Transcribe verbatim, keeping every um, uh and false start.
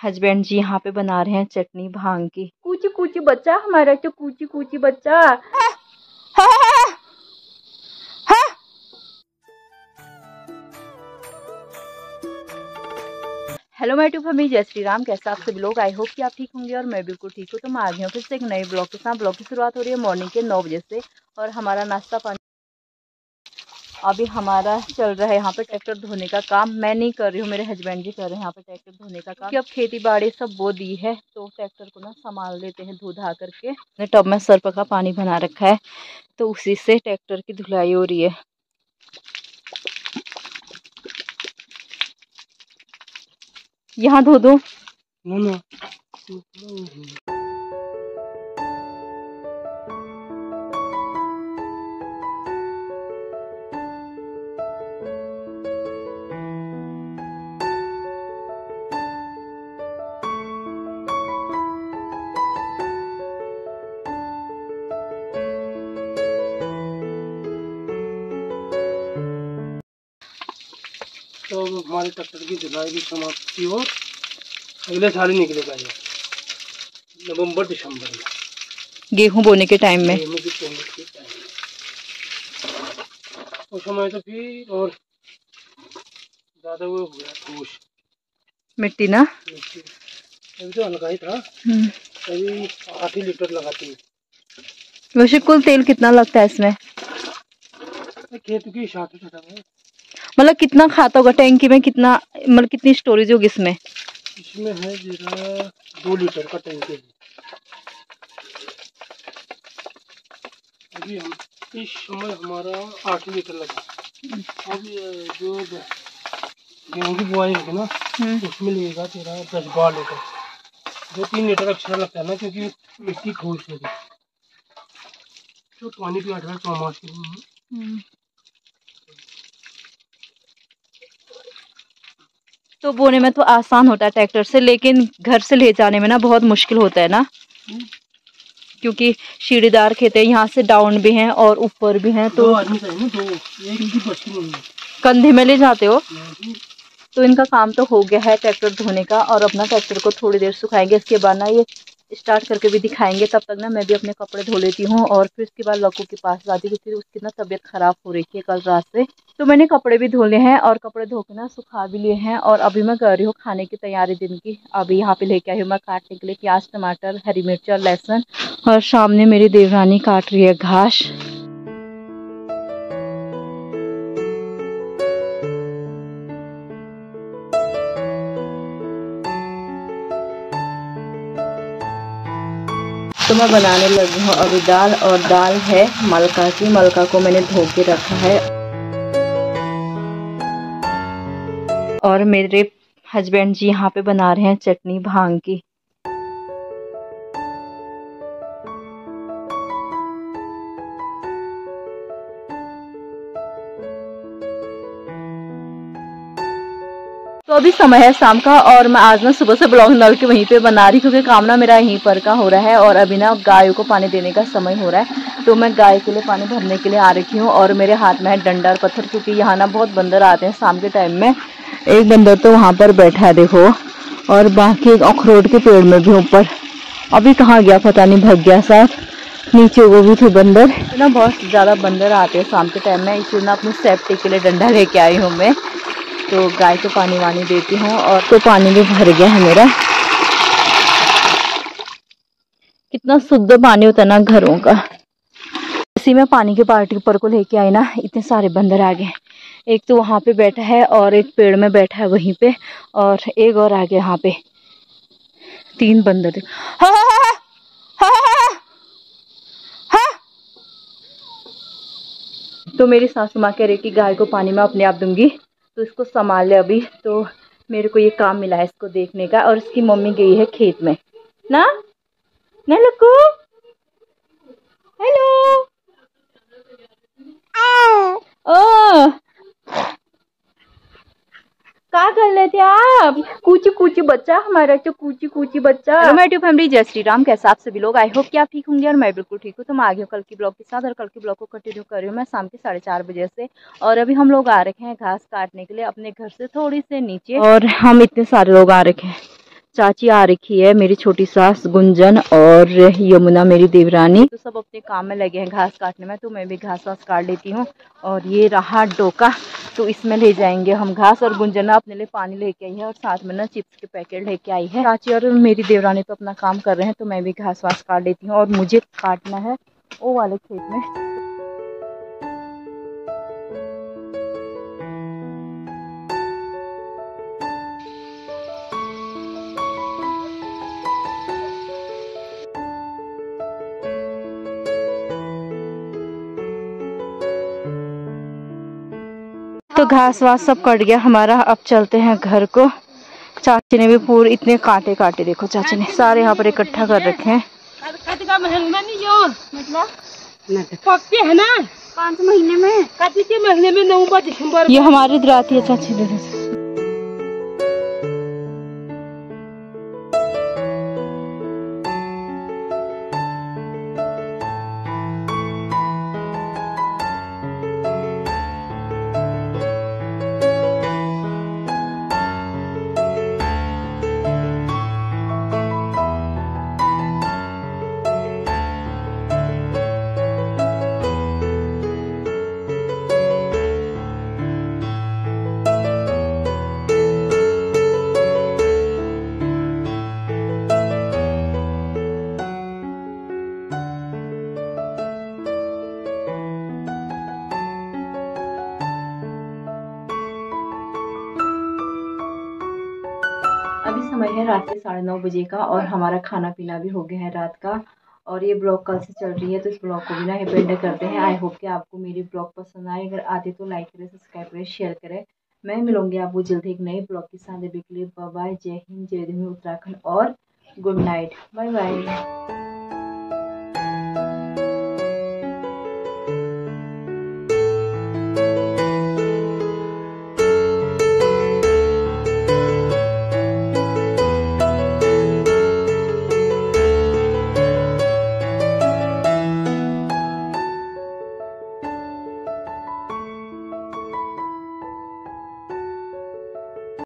Husband जी यहाँ पे बना रहे हैं चटनी भांग की। कूची कूची बच्चा हमारा, तो कूची कूची बच्चा। हेलो माय ट्यूब फैमिली, जय श्री राम। कैसे आप सभी लोग? आई होप कि आप ठीक होंगे और मैं बिल्कुल ठीक हूँ। तो मैं आ गई हूँ फिर से एक नए ब्लॉग के साथ। ब्लॉग की शुरुआत हो रही है मॉर्निंग के नौ बजे से और हमारा नाश्ता पानी अभी हमारा चल रहा है यहाँ पे ट्रैक्टर धोने का काम। मैं नहीं कर रही हूँ, मेरे हस्बैंड जी कर रहे हैं यहाँ पे ट्रैक्टर धोने का काम। कि अब खेती बाड़ी सब बो दी है तो ट्रैक्टर को ना संभाल लेते हैं धो धा करके। टब में सर्फ का पानी बना रखा है तो उसी से ट्रैक्टर की धुलाई हो रही है। यहाँ धो दो ना। तो हमारे ट्रैक्टर की धुलाई की समाप्ति हो अगले साल ही निकलेगा ये नवंबर दिसंबर में, गेहूं बोने के टाइम में। उस समय तो फिर और ज्यादा वो हो गया ठूस मिट्टी ना। अभी तो हल्का ही था, अभी आठ ही लीटर लगाती है। वैसे कुल तेल कितना लगता है इसमें? खेत के हिसाब से मतलब कितना खाता होगा टैंकी में? कितना मतलब कितनी स्टोरेज होगी इसमें? इसमें है जरा दो लीटर का टैंकी है। अभी हम इस समय हमारा आठ लीटर लगा। अब जो गेहूँ की बुआई होगी ना उसमें लगेगा तेरा दस बारह लीटर। दो तीन लीटर एक्स्ट्रा लगता है ना, क्योंकि मिट्टी ठोस होगी तो पानी भी अठारह सौ मास के लिए। तो बोने में तो आसान होता है ट्रैक्टर से, लेकिन घर से ले जाने में ना बहुत मुश्किल होता है ना, क्योंकि सीढ़ीदार खेत है, यहाँ से डाउन भी हैं और ऊपर भी हैं। तो कंधे में ले जाते हो तो इनका काम तो हो गया है ट्रैक्टर धोने का। और अपना ट्रैक्टर को थोड़ी देर सुखाएंगे, इसके बाद ना ये स्टार्ट करके भी दिखाएंगे। तब तक ना मैं भी अपने कपड़े धो लेती हूँ और फिर उसके बाद लक्कू के पास जाती हूँ, क्योंकि उसकी ना तबीयत खराब हो रही थी कल रात से। तो मैंने कपड़े भी धो लिए हैं और कपड़े धो के ना सुखा भी लिए हैं और अभी मैं कर रही हूँ खाने की तैयारी दिन की। अभी यहाँ पे लेके आई हूँ मैं काटने के लिए प्याज, टमाटर, हरी मिर्च और लहसुन। और सामने मेरी देवरानी काट रही है घास। तो मैं बनाने लगी हूँ अभी दाल, और दाल है मलका की। मलका को मैंने धो के रखा है। और मेरे हस्बैंड जी यहाँ पे बना रहे हैं चटनी भांग की। तो अभी समय है शाम का और मैं आज ना सुबह से ब्लॉग नल के वहीं पे बना रही, क्योंकि काम ना मेरा यहीं पर का हो रहा है। और अभी ना गायों को पानी देने का समय हो रहा है, तो मैं गाय के लिए पानी भरने के लिए आ रखी हूँ। और मेरे हाथ में है डंडा और पत्थर, क्योंकि यहाँ ना बहुत बंदर आते हैं शाम के टाइम में। एक बंदर तो वहाँ पर बैठा है देखो, और बाकी एक अखरोट के पेड़ में भी ऊपर। अभी कहाँ गया पता नहीं, भग गया साथ। नीचे वो भी थे बंदर ना, बहुत ज़्यादा बंदर आते हैं शाम के टाइम में। इसलिए ना अपनी सेफ्टी के लिए डंडा लेके आई हूँ मैं। तो गाय को पानी वानी देती हूँ। और तो पानी भी भर गया है मेरा। कितना शुद्ध पानी होता है ना घरों का। इसी में पानी की बाल्टी ऊपर को लेके आई ना, इतने सारे बंदर आ गए। एक तो वहां पे बैठा है और एक पेड़ में बैठा है वहीं पे, और एक और आ गया यहाँ पे। तीन बंदर। हा, हा, हा, हा, हा, हा। तो मेरी सासू माँ कह रही कि गाय को पानी मैं अपने आप दूंगी, तो इसको संभाल ले अभी। तो मेरे को ये काम मिला है इसको देखने का। और इसकी मम्मी गई है खेत में ना। ना लक्कू, हेलो। ओ क्या कर लेते आप? कूची कूची बच्चा हमारा, तो कूची कूची बच्चा। हेलो माय ट्यूब फैमिली, जय श्री राम। कैसे आप सभी लोग? आई होप कि आप ठीक होंगे और मैं बिल्कुल ठीक हूँ। तो मैं आ गई हूँ कल की ब्लॉग के साथ और कल की ब्लॉग को कंटिन्यू कर रही हूँ मैं शाम के साढ़े चार बजे से। और अभी हम लोग आ रखे हैं घास काटने के लिए अपने घर से थोड़ी से नीचे, और हम इतने सारे लोग आ रखे हैं। चाची आ रखी है, मेरी छोटी सास गुंजन और यमुना मेरी देवरानी, तो सब अपने काम में लगे हैं घास काटने में। तो मैं भी घास वास काट लेती हूँ। और ये रहा डोका, तो इसमें ले जाएंगे हम घास। और गुंजना अपने लिए पानी लेके आई है और साथ में ना चिप्स के पैकेट लेके आई है। चाची और मेरी देवरानी तो अपना काम कर रहे हैं, तो मैं भी घास वास काट लेती हूँ। और मुझे काटना है वो वाले खेत में। तो घास वास सब कट गया हमारा, अब चलते हैं घर को। चाची ने भी पूरे इतने कांटे काटे, देखो चाची ने सारे यहाँ पर इकट्ठा कर रखे हैं। पकते है ना पाँच महीने में, के महीने में नवंबर दिसंबर ये हमारी इधर आती है चाची दे। अभी समय है रात के साढ़े नौ बजे का और हमारा खाना पीना भी हो गया है रात का। और ये ब्लॉग कल से चल रही है, तो इस ब्लॉग को भी ना एंड करते हैं। आई होप कि आपको मेरी ब्लॉग पसंद आए। अगर आते तो लाइक करें, सब्सक्राइब करें, शेयर करें। मैं मिलूंगी आपको जल्द एक नए ब्लॉग के साथ। अभी के लिए बाय बाय, जय हिंद, जय उत्तराखंड और गुड नाइट, बाय बाय।